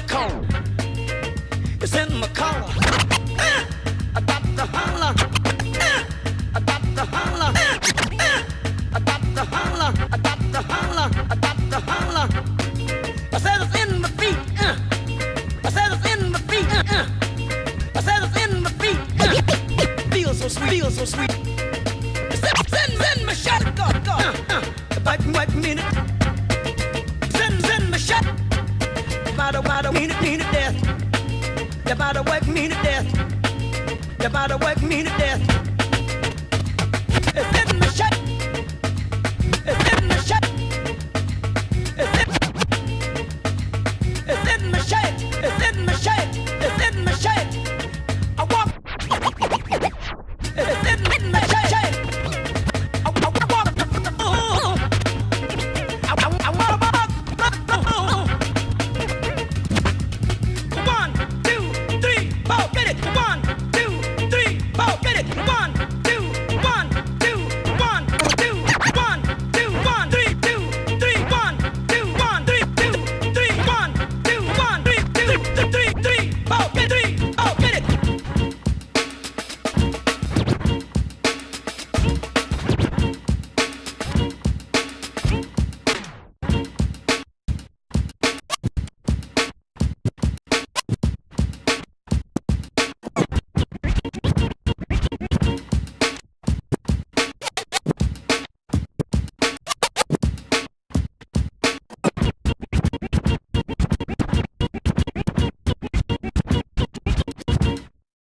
collar. It's in my collar. I got the holler. I got the holler. I got the holler. I got the holler. I got the holler. I said it's in my feet. I said it's in my feet. I said it's in my feet. Feels so sweet. Feels so sweet. Send my shot. Wipe me in it. Send my shot. About me to death. You about to work me to death. You about to work me to death.